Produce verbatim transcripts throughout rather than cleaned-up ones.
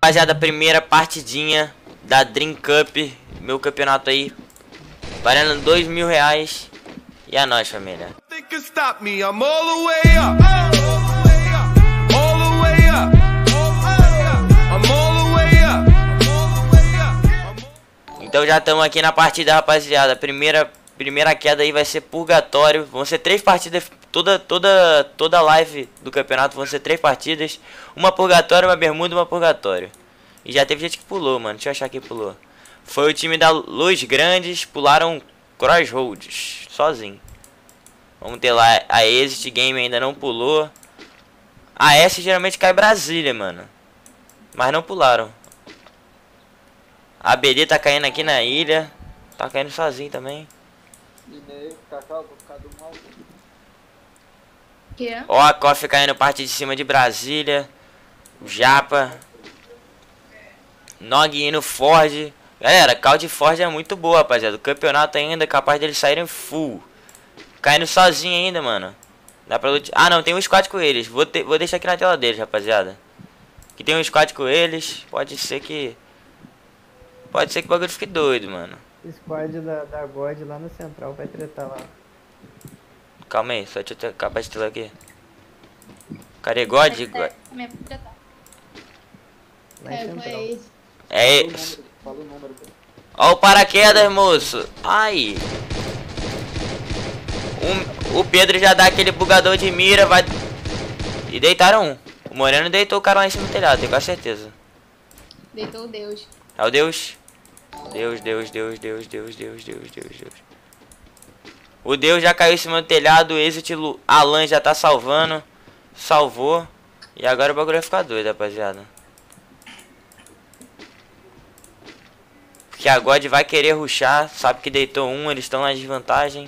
Rapaziada, primeira partidinha da Dream Cup. Meu campeonato aí. Valendo dois mil reais. E é nóis, família. Então já estamos aqui na partida, rapaziada. Primeira, primeira queda aí vai ser purgatório. Vão ser três partidas. Toda, toda, toda live do campeonato vão ser três partidas. Uma purgatório, uma bermuda e uma purgatório. E já teve gente que pulou, mano. Deixa eu achar quem pulou. Foi o time da Luz Grandes. Pularam Crossroads. Sozinho. Vamos ter lá a Exit Game ainda não pulou. A S geralmente cai Brasília, mano. Mas não pularam. A B D tá caindo aqui na ilha. Tá caindo sozinho também. Ó, a Coffee caindo parte de cima de Brasília. O Japa. Nog indo Ford. Galera, call de Ford é muito boa, rapaziada. O campeonato ainda é capaz deles saírem full. Caindo sozinho ainda, mano. Dá pra lutar. Ah, não, tem um squad com eles. Vou, ter... Vou deixar aqui na tela deles, rapaziada. Que tem um squad com eles. Pode ser que... Pode ser que o bagulho fique doido, mano. O squad da, da God lá no central vai tretar lá. Calma aí, só deixa eu acabar de tela aqui. Cadê God? God. É esse. Ó o paraquedas, moço. Ai. Um, o Pedro já dá aquele bugador de mira, vai... E deitaram um. O Moreno deitou o cara lá em cima do telhado, tenho quase certeza. Deitou o Deus. É o Deus. Deus, Deus, Deus, Deus, Deus, Deus, Deus, Deus, Deus. O Deus já caiu em cima do telhado, o Exit Alan já tá salvando. Salvou. E agora o bagulho vai ficar doido, rapaziada. Porque a God vai querer rushar, sabe que deitou um, eles estão na desvantagem.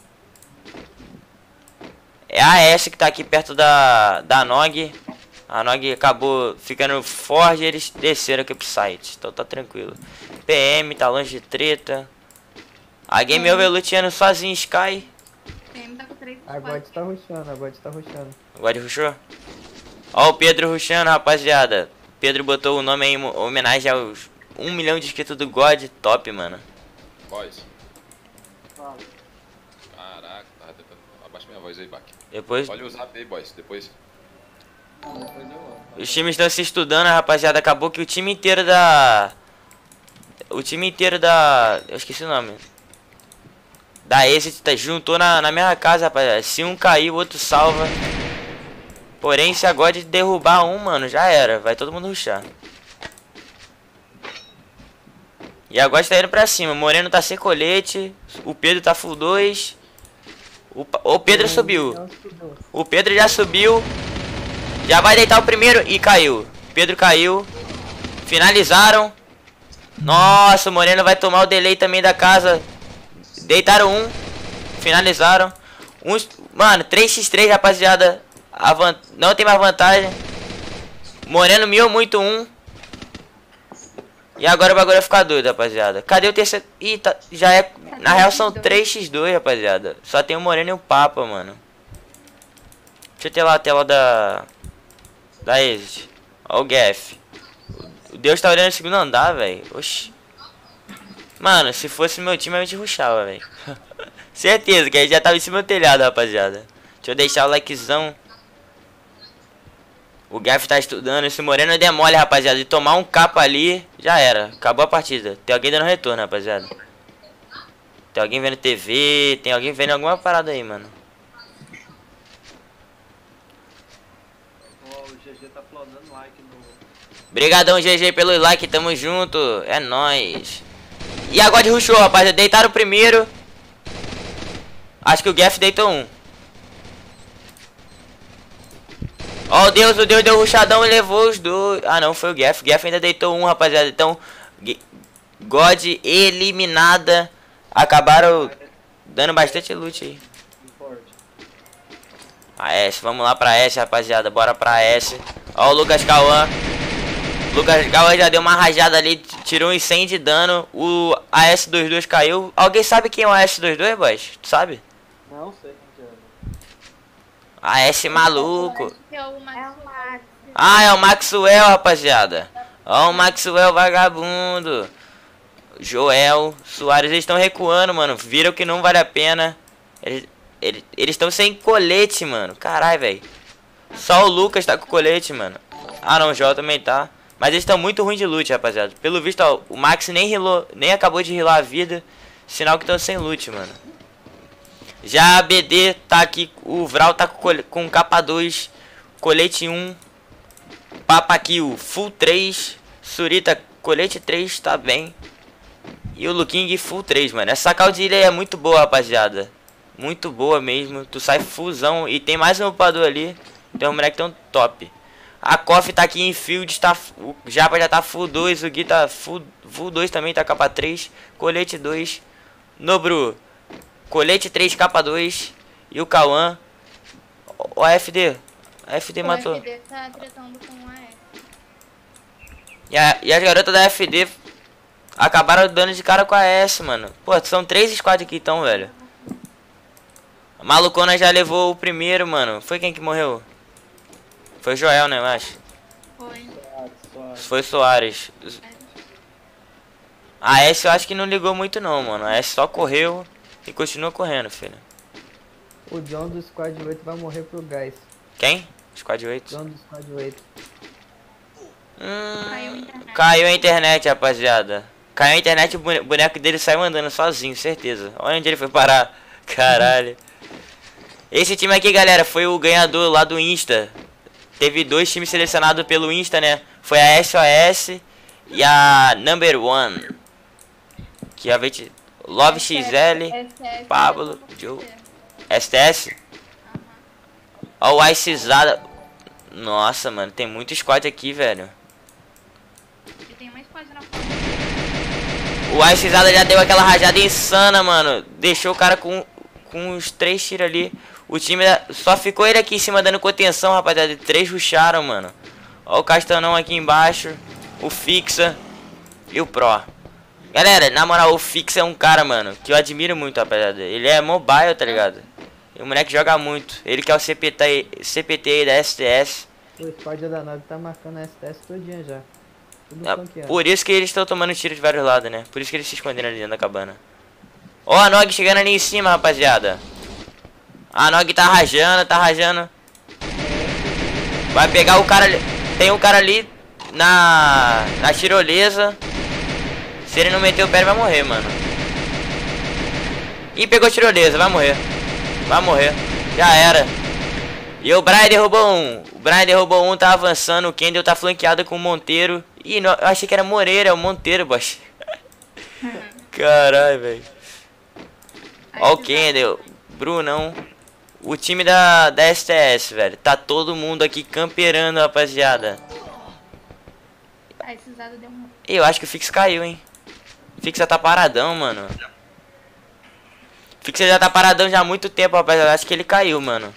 É a S que tá aqui perto da, da Nog. A Nog acabou ficando forte e eles desceram aqui pro site. Então tá tranquilo. P M tá longe de treta. A Game Over luteando sozinho, Sky. A God tá rushando, a God tá rushando. A God rushou? Ó o Pedro rushando, rapaziada. Pedro botou o nome aí em homenagem aos um milhão de inscritos do God. Top, mano. Voz. Caraca, tá tentando. Abaixa minha voz aí, Bak. Depois... Olha o zap aí, boys. Depois... Os times estão se estudando, rapaziada. Acabou que o time inteiro da... O time inteiro da... Eu esqueci o nome. Da Exit tá, juntou na, na mesma casa, rapaziada. Se um cair, o outro salva. Porém, se a God derrubar um, mano, já era. Vai todo mundo rushar. E a God tá indo pra cima. O Moreno tá sem colete. O Pedro tá full dois. O, o Pedro subiu. O Pedro já subiu. Já vai deitar o primeiro e caiu. Pedro caiu. Finalizaram. Nossa, o Moreno vai tomar o delay também da casa. Deitaram um. Finalizaram. Uns, mano, três contra três, rapaziada. Van... Não tem mais vantagem. Moreno miou muito um. E agora o bagulho vai ficar doido, rapaziada. Cadê o terceiro? Ih, tá... já é... Na real são três contra dois, rapaziada. Só tem o Moreno e o Papa, mano. Deixa eu ter lá a tela da... Da Exit. Ó o Gaff. O Deus tá olhando no segundo andar, velho. Oxi. Mano, se fosse meu time, a gente rushava, velho. Certeza que a gente já tava em cima do telhado, rapaziada. Deixa eu deixar o likezão. O Gaff tá estudando. Esse Moreno é mole, rapaziada. De tomar um capa ali, já era. Acabou a partida. Tem alguém dando retorno, rapaziada. Tem alguém vendo T V. Tem alguém vendo alguma parada aí, mano. Obrigadão, G G, pelo like, tamo junto. É nóis. E agora de rushou, rapaziada. Deitaram o primeiro. Acho que o Gaff deitou um. Ó o Deus, o Deus deu rushadão e levou os dois. Ah não, foi o Gaff. O Gaff ainda deitou um, rapaziada. Então, God eliminada. Acabaram dando bastante loot aí. A S, vamos lá pra S, rapaziada. Bora pra S. Ó o Lucas Cauã. Lucas Cauã já deu uma rajada ali, tirou uns cem de dano. O A S vinte e dois caiu. Alguém sabe quem é o A S vinte e dois, boys? Tu sabe? Não sei quem é. A S maluco. É o Max. Ah, é o Maxwell, rapaziada. Ó o Maxwell vagabundo. Joel, Soares, eles estão recuando, mano. Viram que não vale a pena. Eles eles eles estão sem colete, mano. Caralho, velho. Só o Lucas tá com colete, mano. Ah, não, o Joel também tá. Mas eles estão muito ruins de loot, rapaziada. Pelo visto, ó, o Max nem healou, nem acabou de healar a vida. Sinal que estão sem loot, mano. Já a B D tá aqui, o Vral tá com, com capa dois, colete um, Papa Kill full três, Surita colete três, tá bem. E o Luking full três, mano. Essa caudilha é muito boa, rapaziada. Muito boa mesmo. Tu sai fusão e tem mais um upador ali. Então o moleque tão top. A Koff tá aqui em field, tá, o Japa já tá full dois, o Gui tá full, full dois também, tá capa três, colete dois. Nobru, colete três, capa dois. E o Cauã. O A F D. A F D O matou. F D tá tretando com o A F. E, a, e as garotas da F D acabaram dando de cara com a S, mano. Pô, são três squads aqui então, velho. A Malucona já levou o primeiro, mano. Foi quem que morreu? Foi o Joel, né, eu acho? Foi. Foi Soares. A S eu acho que não ligou muito não, mano. A S só correu e continua correndo, filho. O John do Squad oito vai morrer pro Gás. Quem? Squad oito. John do Squad oito. Hum, Caiu a internet. caiu a internet, rapaziada. Caiu a internet e o bone- boneco dele saiu andando sozinho, certeza. Olha onde ele foi parar. Caralho. Esse time aqui, galera, foi o ganhador lá do Insta. Teve dois times selecionados pelo Insta, né? Foi a S O S e a Number One. Que a gente... Love X L, S S, Pablo, eu tô Joe. com você. S T S. Ó o Icezada. Nossa, mano, tem muito squad aqui, velho. E tem uma squad na frente. O Icezada já deu aquela rajada insana, mano. Deixou o cara com, com uns três tiros ali. O time da- só ficou ele aqui em cima dando contenção, rapaziada. Três rusharam, mano. Ó o Castanão aqui embaixo. O Fixa. E o Pro. Galera, na moral, o Fixa é um cara, mano, que eu admiro muito, rapaziada. Ele é mobile, tá ligado? E o moleque joga muito. Ele que é o C P T, C P T aí da S T S. O Squad da nove tá marcando a S T S todinha já. Tudo É, flanqueando. por isso que eles estão tomando tiro de vários lados, né? Por isso que eles se esconderam ali dentro da cabana. Ó a Nog chegando ali em cima, rapaziada. A Nog tá rajando, tá rajando. Vai pegar o cara ali. Tem um cara ali na, na tirolesa. Se ele não meter o pé, ele vai morrer, mano. Ih, pegou a tirolesa, vai morrer. Vai morrer. Já era. E o Brian derrubou um. O Brian derrubou um, tá avançando. O Kendall tá flanqueado com o Monteiro. Ih, não, eu achei que era Moreira, é o Monteiro, bosta. Caralho, velho. Ó o Kendall. Brunão. O time da, da S T S, velho. Tá todo mundo aqui camperando, rapaziada. A Cisada deu um. Eu acho que o Fix caiu, hein. Fixa tá paradão, mano. Fixa já tá paradão já há muito tempo, rapaziada. Acho que ele caiu, mano.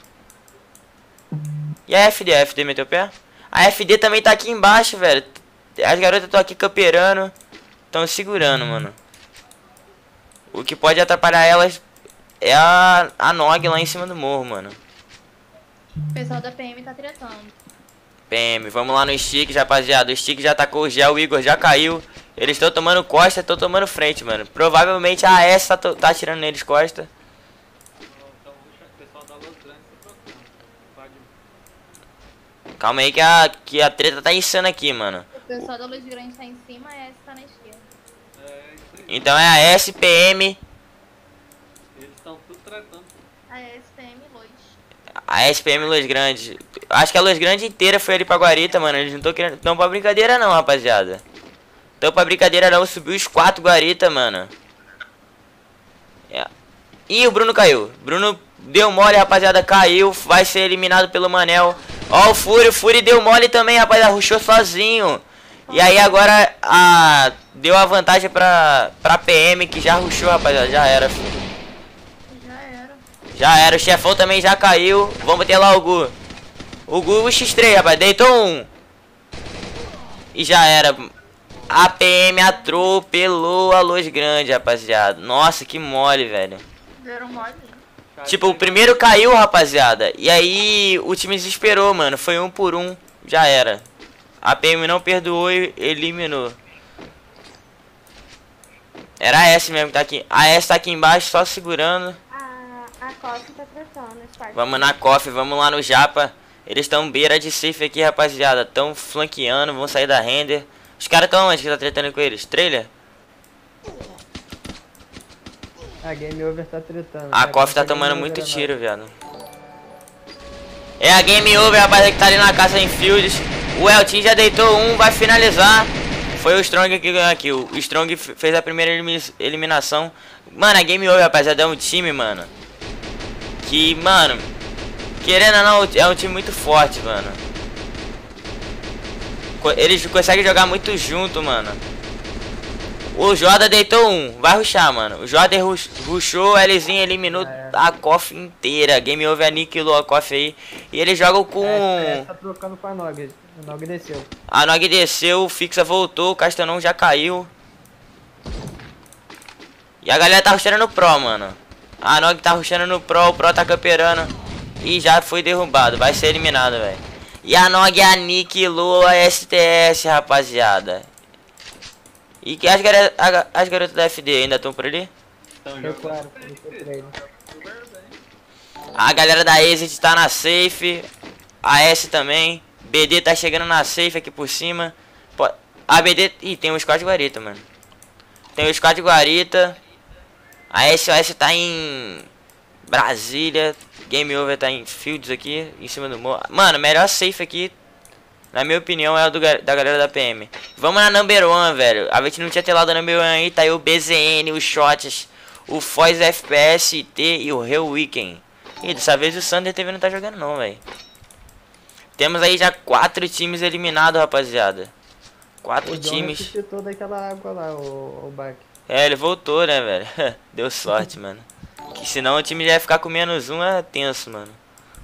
E a F D? A F D meteu o pé? A F D também tá aqui embaixo, velho. As garotas estão aqui camperando. Estão segurando, mano. O que pode atrapalhar elas é a, a Nog lá em cima do morro, mano. O pessoal da P M tá tretando. P M, vamos lá no Stick, rapaziada. O Stick já atacou o gel, o Igor já caiu. Eles estão tomando costa, estão tomando frente, mano. Provavelmente a A S tá, tá atirando neles costa. Calma aí que a, que a treta tá insana aqui, mano. O pessoal da Luz Grande tá em cima, a S tá na esquerda. Então é a S P M, Eles estão tudo tratando. A S P M Luz. a S P M Luz Grande. Acho que a Luz Grande inteira foi ali pra Guarita, mano. Eles não estão querendo. Tão pra brincadeira não, rapaziada. Tão pra brincadeira não. Subiu os quatro Guarita, mano. É. Ih, o Bruno caiu. Bruno deu mole, rapaziada. Caiu. Vai ser eliminado pelo Manel. Ó, o Fury. O Fury deu mole também, rapaziada. Rushou sozinho. E aí agora a... deu a vantagem pra, pra P M, que já rushou, rapaziada. Já era, filho. Já era. Já era. O chefão também já caiu. Vamos ter lá o Gu. O Gu, o X três, rapaz. Deitou um. E já era. A P M atropelou a Luz Grande, rapaziada. Nossa, que mole, velho. Deram mole. Tipo, o primeiro caiu, rapaziada. E aí o time desesperou, mano. Foi um por um. Já era. A P M não perdoou e eliminou. Era a S mesmo que tá aqui. A S tá aqui embaixo só segurando. A, a Coffee tá tratando esse quarto. Vamos na coffee, vamos lá no Japa. Eles estão beira de safe aqui, rapaziada. Tão flanqueando, vão sair da render. Os caras estão onde que tá tretando com eles? Trailer? A Game Over tá tretando. A né? coffee tá Essa Game tomando Over muito é tiro, viado. É a Game Over, rapaziada, que tá ali na casa em Fields. O Eltin já deitou um, vai finalizar. Foi o Strong que ganhou aqui. O Strong fez a primeira eliminação. Mano, a Game Over, rapaziada, é um time, mano, que, mano, querendo ou não, é um time muito forte, mano. Eles conseguem jogar muito junto, mano. O Joda deitou um, vai rushar, mano. O Joda rushou, o Lzinho eliminou a coffee inteira. Game Over aniquilou a coffee aí. E eles jogam com... É, tá trocando com a Nog. O Nog desceu. A Nog desceu, o Fixa voltou, o Castanão já caiu. E a galera tá rushando no Pro, mano. A Nog tá rushando no Pro, o Pro tá camperando. E já foi derrubado, vai ser eliminado, velho. E a Nog aniquilou a S T S, rapaziada. E que as, gar as garotas da F D ainda estão por ali? Estão Eu, jogando. claro, eu tô por aí. Super bem. A galera da Exit tá na safe. A S também. B D tá chegando na safe aqui por cima. A B D... Ih, tem um squad de guarita, mano. Tem um squad de guarita. A S O S tá em Brasília. Game Over tá em Fields aqui, em cima do morro. Mano, melhor safe aqui, na minha opinião, é o do, da galera da P M. Vamos na number one, velho. A gente não tinha telado a number one aí. Tá aí o B Z N, os Shots, o Foz F P S T e o Real Weekend. E dessa vez o Sander T V não tá jogando não, velho. Temos aí já quatro times eliminados, rapaziada. Quatro O times. Jonas citou daquela água lá, o, o Bach. É, ele voltou, né, velho? Deu sorte, mano. Que senão o time já ia ficar com menos um, é tenso, mano.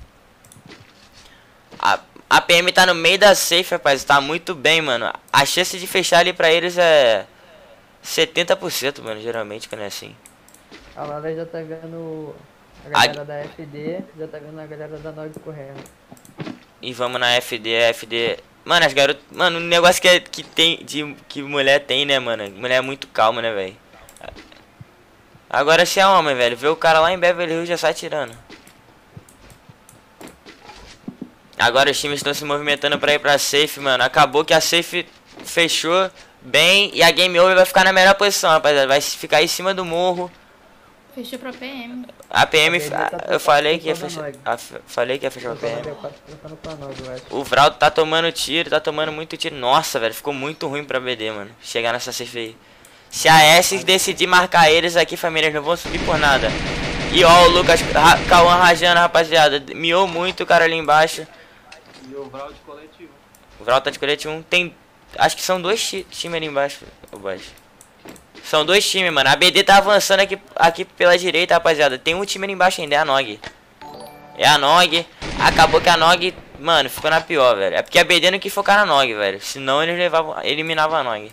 A, a P M tá no meio da safe, rapaz. Tá muito bem, mano. A chance de fechar ali pra eles é setenta por cento, mano, geralmente, quando é assim. A Lara já tá vendo a galera da F D, já tá vendo a galera da Nog correndo. E vamos na F D, F D... Mano, as garotas... Mano, um negócio que, é, que tem... De, que mulher tem, né, mano? Mulher é muito calma, né, velho? Agora se é homem, velho. Vê o cara lá em Beverly Hills já sai tirando. Agora os times estão se movimentando pra ir pra safe, mano. Acabou que a safe fechou bem. E a Game Over vai ficar na melhor posição, rapaziada. Vai ficar em cima do morro. Fechou pra P M. A P M... A P M tá Eu falei que ia trocando fechar... com a- Falei que ia fechar a P M. Trocando com a Nog, eu acho. O Vraldo tá tomando tiro, tá tomando muito tiro. Nossa, velho, ficou muito ruim pra B D, mano. Chegar nessa safe aí. Se a S decidir marcar eles aqui, família, eles não vão subir por nada. E ó, o Lucas Ra Cauã rajando, rapaziada. Miou muito o cara ali embaixo. E o Vral de coletivo. O Vraldo tá de colete um. Tem... Acho que são dois ti times ali embaixo. Oh, baixo. São dois times, mano. A B D tá avançando aqui, aqui pela direita, rapaziada. Tem um time ali embaixo ainda, é a Nog. É a Nog. Acabou que a Nog, mano, ficou na pior, velho. É porque a B D não quis focar na Nog, velho. Senão eles levavam, eliminavam a Nog.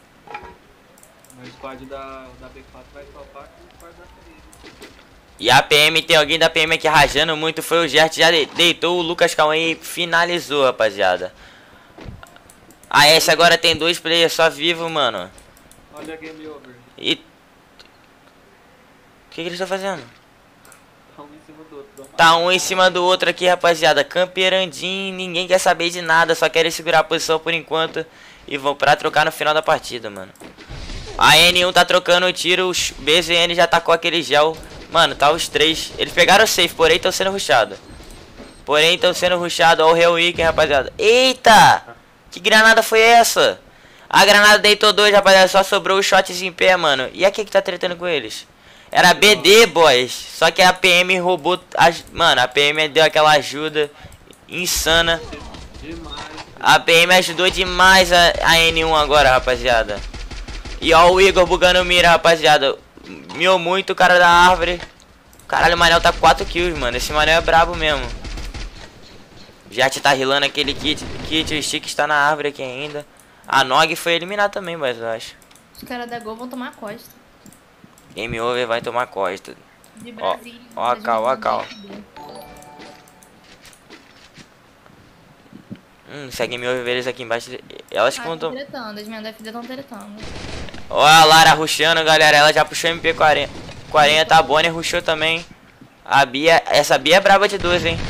O squad da, da B quatro vai topar com o squad da P M. E a P M, tem alguém da P M aqui rajando muito. Foi o Gert, já de- deitou o Lucas Cauã e finalizou, rapaziada. A S agora tem dois players só vivo, mano. Olha a game over. E... O que, que eles estão fazendo? Tá um em cima do outro. Vamos Tá um em cima do outro aqui, rapaziada. Camperandinho, ninguém quer saber de nada. Só querem segurar a posição por enquanto. E vão pra trocar no final da partida, mano. A N um tá trocando o tiro. O B Z N já tacou aquele gel. Mano, tá os três. Eles pegaram o safe, porém estão sendo rushados. Porém estão sendo rushados. Ó o Real Weekend, rapaziada. Eita! Que granada foi essa? A granada deitou dois, rapaziada. Só sobrou os shots em pé, mano. E aqui que tá tretando com eles? Era B D, boys. Só que a P M roubou... As... Mano, a P M deu aquela ajuda insana. demais. A P M ajudou demais a, a N um agora, rapaziada. E ó o Igor bugando mira, rapaziada. Miou muito o cara da árvore. Caralho, o Manel tá com quatro kills, mano. Esse Manel é brabo mesmo. Já te tá rilando aquele kit. Kit, o Stick está na árvore aqui ainda. A Nog foi eliminada também, mas eu acho. Os caras da Gol vão tomar a costa. Game Over vai tomar costa. De Ó, Brasília. ó a cal, ó a cal. Hum, se a Game Over ver eles aqui embaixo, elas que Ah, vão estão tomar. tretando, as minhas da F D estão tretando. Ó a Lara rushando, galera. Ela já puxou M P quarenta. quarenta, a Bonnie rushou também. A Bia, essa Bia é braba de duas, hein.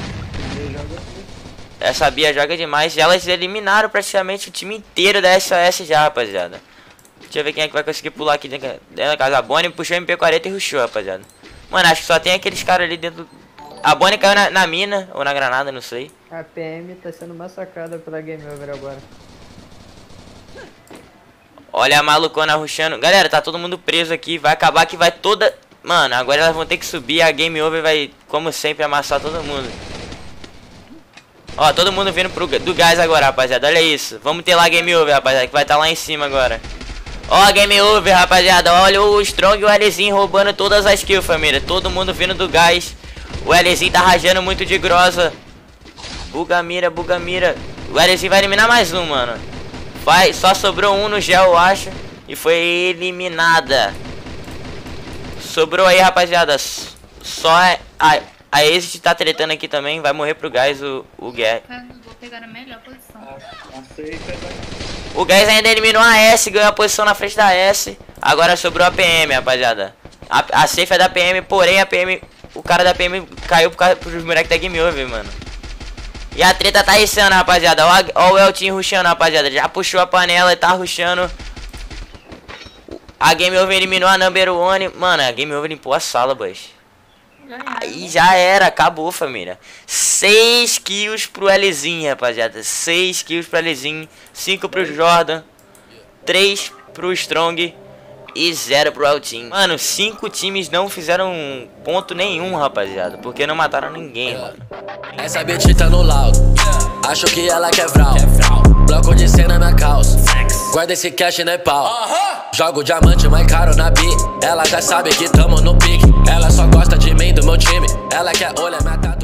Essa Bia joga demais. Elas eliminaram praticamente o time inteiro da S O S já, rapaziada. Deixa eu ver quem é que vai conseguir pular aqui dentro da casa. A Bonnie puxou M P quarenta e rushou, rapaziada. Mano, acho que só tem aqueles caras ali dentro. A Bonnie caiu na, na mina, ou na granada, não sei. A P M tá sendo massacrada pela Game Over agora. Olha a malucona rushando. Galera, tá todo mundo preso aqui. Vai acabar que vai toda... Mano, agora elas vão ter que subir. A Game Over vai, como sempre, amassar todo mundo. Ó, todo mundo vindo pro, do gás agora, rapaziada. Olha isso. Vamos ter lá a Game Over, rapaziada, que vai estar tá lá em cima agora. Ó a Game Over, rapaziada. Olha o Strong e o Lzinho roubando todas as kills, família. Todo mundo vindo do gás. O Lzinho tá rajando muito de grossa. Buga mira, buga mira. O Lzinho vai eliminar mais um, mano. Vai, só sobrou um no gel, eu acho. E foi eliminada. Sobrou aí, rapaziada. Só a, a Exit tá tretando aqui também. Vai morrer pro gás o, o Gás. Vou pegar a melhor posição. A, a safe é da... O Gás ainda eliminou a S, ganhou a posição na frente da S. Agora sobrou a P M, rapaziada. A, a safe é da P M, porém a P M... O cara da P M caiu por causa dos moleques da Game Over, mano. E a treta tá rissando, rapaziada. Ó, ó o Eltinho rushando, rapaziada. Já puxou a panela e tá rushando. A Game Over eliminou a Number One. Mano, a Game Over limpou a sala, boys. Aí já era, acabou, família. seis kills pro Lzinho, rapaziada. seis kills pro Lzinho. cinco pro Jordan. três pro Strong. E zero pro Altim. Mano, cinco times não fizeram ponto nenhum, rapaziada. Porque não mataram ninguém, mano. Essa bitch tá no laudo. Acho que ela quer vral. Bloco de cena na calça. Guarda esse cash, né, pau? Jogo diamante mais caro na bi. Ela já sabe que tamo no pique. Ela só gosta de mim, do meu time. Ela quer olhar minha tatu.